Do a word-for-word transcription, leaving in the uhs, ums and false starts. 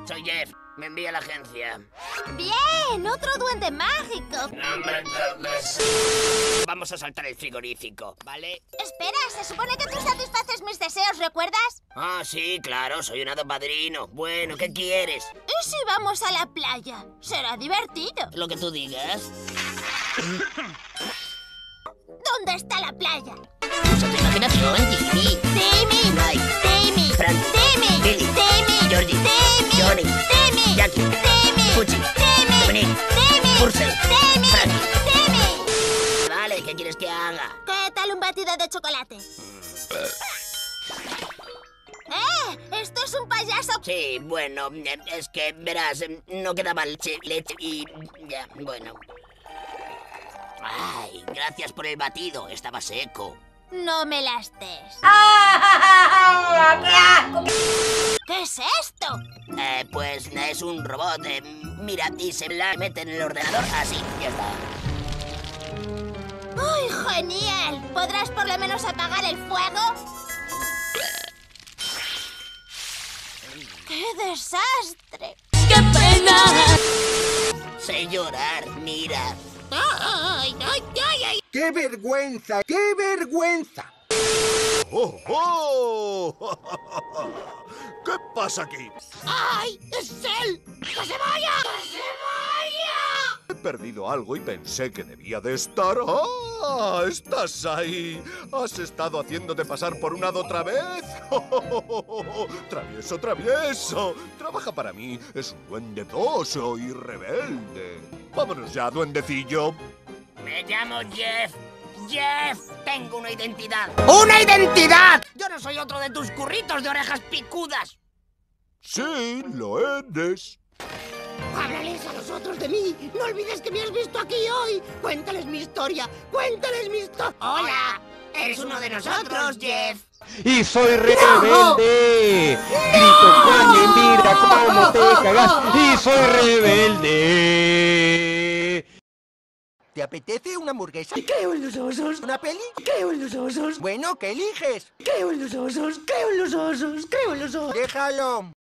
Soy Jeff. Me envía a la agencia. ¡Bien! ¡Otro duende mágico! Vamos a saltar el frigorífico, ¿vale? Espera, se supone que tú satisfaces mis deseos, ¿recuerdas? Ah, sí, claro, soy un hado padrino. Bueno, ¿qué quieres? ¿Y si vamos a la playa? Será divertido. Lo que tú digas. ¿Dónde está la playa? Usa tu imaginación, Timmy. Timmy, Mike, Timmy, Frank, Timmy, Billy, Timmy, Georgie, Timmy, Johnny, Timmy, Jackie, Timmy, Pucci, Timmy, Dominique, Timmy, Purcell, Timmy, Frankie. Timmy. Vale, ¿qué quieres que haga? ¿Qué tal un batido de chocolate? ¡Eh! ¡Esto es un payaso! Sí, bueno, eh, es que, verás, eh, no quedaba leche, leche y... ya, bueno. Ay, gracias por el batido, estaba seco. No me las des. ¿Qué es esto? Eh, pues es un robot, eh, mira, y se la mete en el ordenador, así, ya está. ¡Uy, genial! ¿Podrás por lo menos apagar el fuego? ¡Qué desastre! ¡Qué pena! Sé llorar, mira. ¡Ay, ay, ay, ay! ¡Qué vergüenza! ¡Qué vergüenza! ¡Oh, oh! ¿Qué pasa aquí? ¡Ay! ¡Es él! ¡Que se vaya! ¡Que se vaya! He perdido algo y pensé que debía de estar. ¡Ah! ¡Estás ahí! ¿Has estado haciéndote pasar por un hado otra vez? ¡Oh! ¡Travieso, travieso! Trabaja para mí. Es un duendedoso y rebelde. Vámonos ya, duendecillo. Me llamo Jeff. Jeff, tengo una identidad. ¡Una identidad! Yo no soy otro de tus curritos de orejas picudas. Sí, lo eres. Háblales a los otros de mí. No olvides que me has visto aquí hoy. Cuéntales mi historia. Cuéntales mi historia. Hola, eres uno de nosotros, Jeff. ¡Y soy rebelde! ¡Grito coño y mira cómo te cagas! ¡Y soy rebelde! ¿Te apetece una hamburguesa? Creo en los osos. ¿Una peli? Creo en los osos. Bueno, ¿qué eliges? Creo en los osos. Creo en los osos. Creo en los osos. Déjalo.